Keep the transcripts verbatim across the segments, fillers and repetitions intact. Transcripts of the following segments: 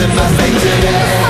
live my fate today.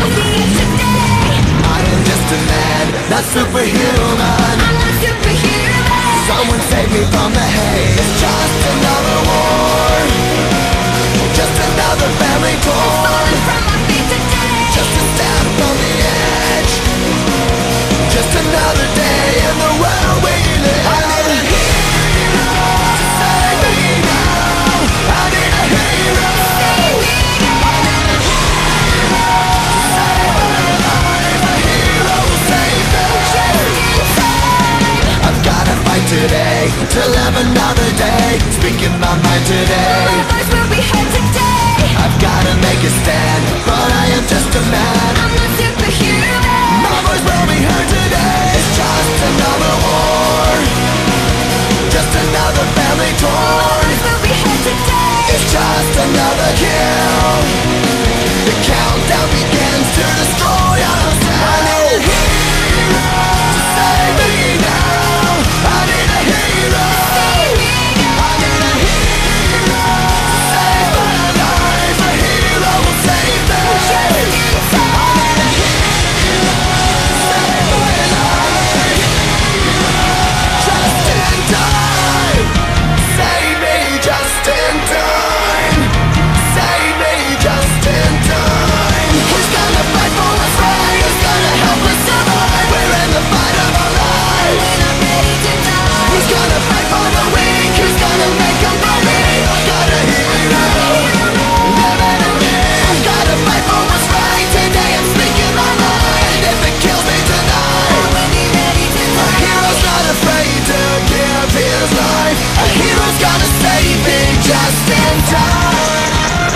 I am just a man, not superhuman. I'm not superhuman. Someone save me from the hate. It's just another war, just another family torn. Falling from my feet today. Just a step from the edge, just another day in the world we live. I need a hero to save me now. I need a hero. Save me now. I need a hero to save my life. A hero will save me. Just in time. I've gotta fight today to live another day. Speaking my mind today. My voice will be heard today. I've gotta make a stand, but I am just a man. I'm not superhuman. My voice will be heard today. It's just another war, just another family My torn. voice will be heard today. It's just another kill. The countdown begins to destroy ourselves. I need a hero to save me now. I need a hero. Save me now. I need a hero to save my life. A hero will save me. Just in time. Save my life. Just in time. Save me just in time. Save me just in time. Who's gonna fight for us right? Who's gonna help us survive? We're in the fight of our lives. We're not ready to die. Who's gonna fight for the weak? Who's gonna make them believe? I've got a hero living in me. I've gotta fight for what's right. Today I'm speaking my mind. If it kills me tonight, I will be ready to a die. hero's not afraid to give his life. A hero's gonna save me just in time.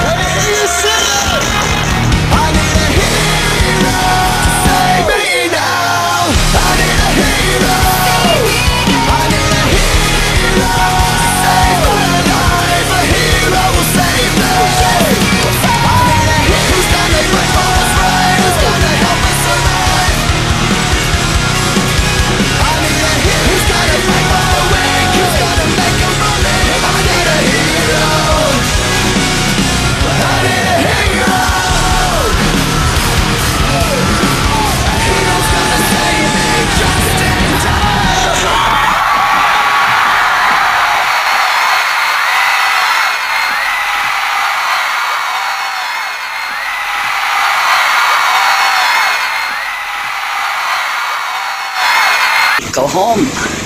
I need a hero to save me now. I need a hero. I need a hero to save my life. A hero will save me. I need a hero who's gonna fight for what's right. Who's gonna help us survive. I need a hero who's gonna fight for the weak. Who's gonna make them believe. I need a hero. I need a hero. A hero's gonna save me just in time. Go home.